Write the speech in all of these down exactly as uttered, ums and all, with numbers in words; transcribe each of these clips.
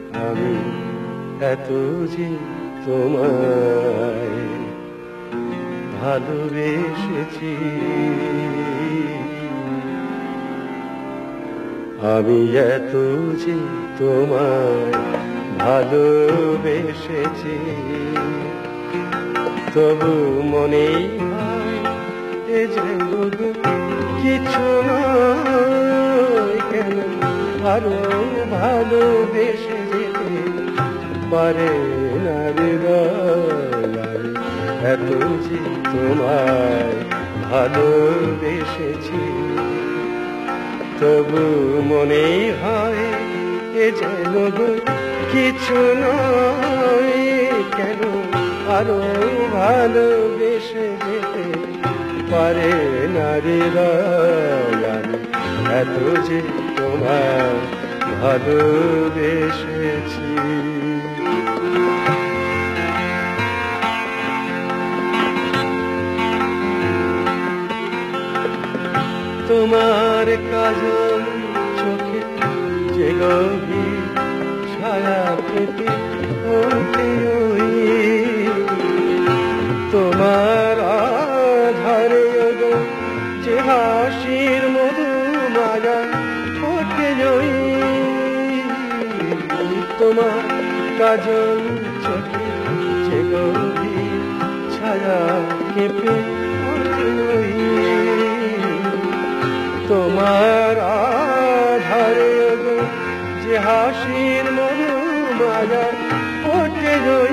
আমি এত যে তোমায় ভালোবেসেছি, আমি এত যে তোমায় ভালোবেসেছি, তবু মনেই হয় এ যেন কিছু নয়, কেন আরো ভালোবেসে যেতে পারে না হৃদয়। এত যে তোমায় ভালোবেসেছি, তবু মনেই হয় এ যেন কিছু নয়, কেন আরো ভালোবেসে যেতে পারে না হৃদয়। এত যে তোমায় ভালোবেসেছি। তোমার কাজল চোখে যে গভীর ছায়া পেতে ওঠে ওই, তোমার আধারে যে হাসির মধু মায়া ওঠে ওই, তোমার কাজল চোখে যে গভীর ছায়া কেঁপে ওঠে ওই, তোমার আধারে যে হাসির মধু মায়া ওঠে ওই,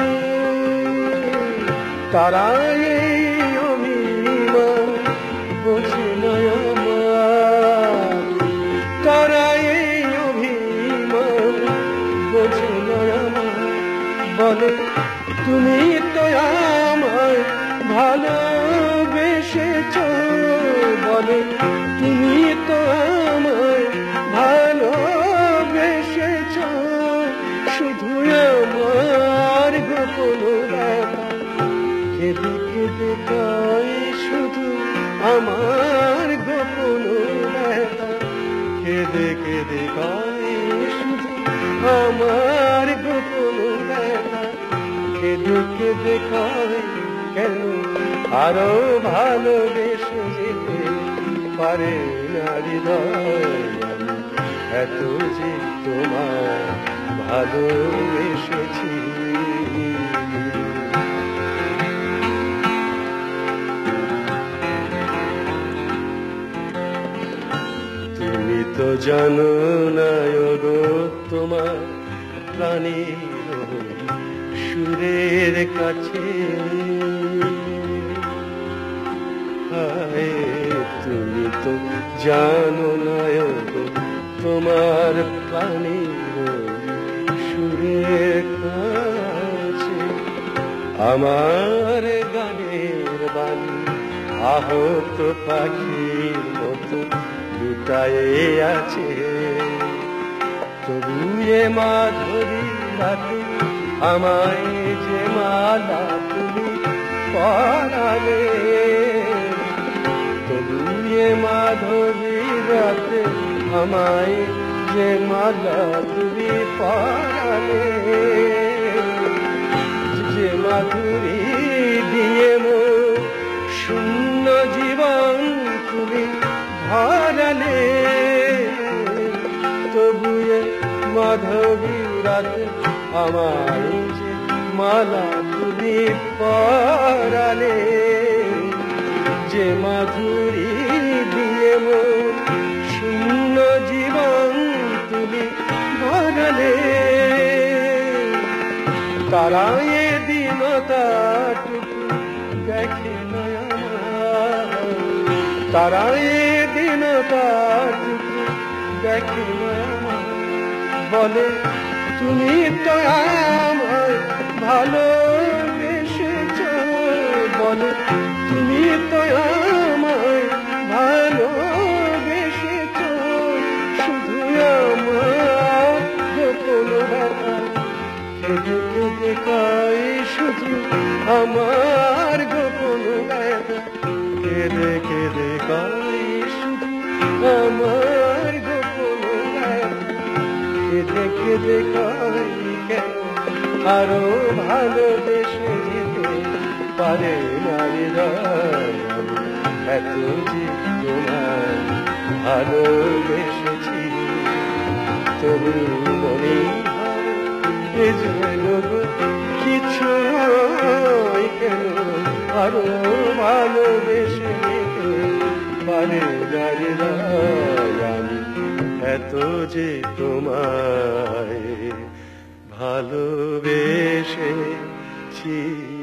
তারাই অভিমান বোঝে না আমার, তারাই অভিমান বোঝে না আমার, বলে তুমি তো আমায় ভালোবেসেছ, বলে তুমি তো আমায় ভালোবেসেছ, শুধু আমার গোপন ব্যথা কেঁদে কেঁদে কয়, শুধু আমার গোপন ব্যথা কেঁদে কেঁদে কয়, শুধু আমার গোপন ব্যথা কেঁদে কেঁদে কয়, কেন আরো ভালোবেসে যেতে পারে না হৃদয়। এত যে তোমায় ভালোবেসেছি, তুমি তো জানো না গো তোমার প্রাণীর সুরের কাছে, তুমি তো জানো না গো তোমার প্রাণীর সুরের কাছে, আমার গানের বাণী আহত পাখির মতো লুটায়ে আছে, তবু এ মাধুরী রাতে আমায় যে মালা তুমি পরালে, তবু এ মাধুরী রাতে আমায় যে মালা তুমি পরালে, যে মাধুরী দিয়ে মোর শূন্য জীবন তুমি ভরালে, তবু এ মাধবী রাতে আমায় যে মালা তুমি পরালে, যে মাধুরী দিয়ে মোর শূন্য জীবন তুমি ভরালে, তারা এ দিনটাটুকু দেখে না আমার, তারা এ দিনটাটুকু দেখে না আমার, বলে তুমি তো আমায় ভালোবেসেছ, বলে তুমি তো আমায় ভালোবেসেছ, শুধু আমার গোপন ব্যথা কেঁদে কেঁদে কয়, শুধু আমার গোপন ব্যথা কেঁদে কেঁদে কয়, শুধু আমার গোপন ব্যথা কেঁদে কেঁদে কয় কেন আরো ভালোবেসে যেতে পারে নারীরাই এত যে তোমায় ভালোবেসেছি তবু মনে হয় এ যেন কিছু নয় কেন আরো ভালোবেসে যেতে পারে নারীরাই আমি এত যে তোমায় ভালোবেসেছি।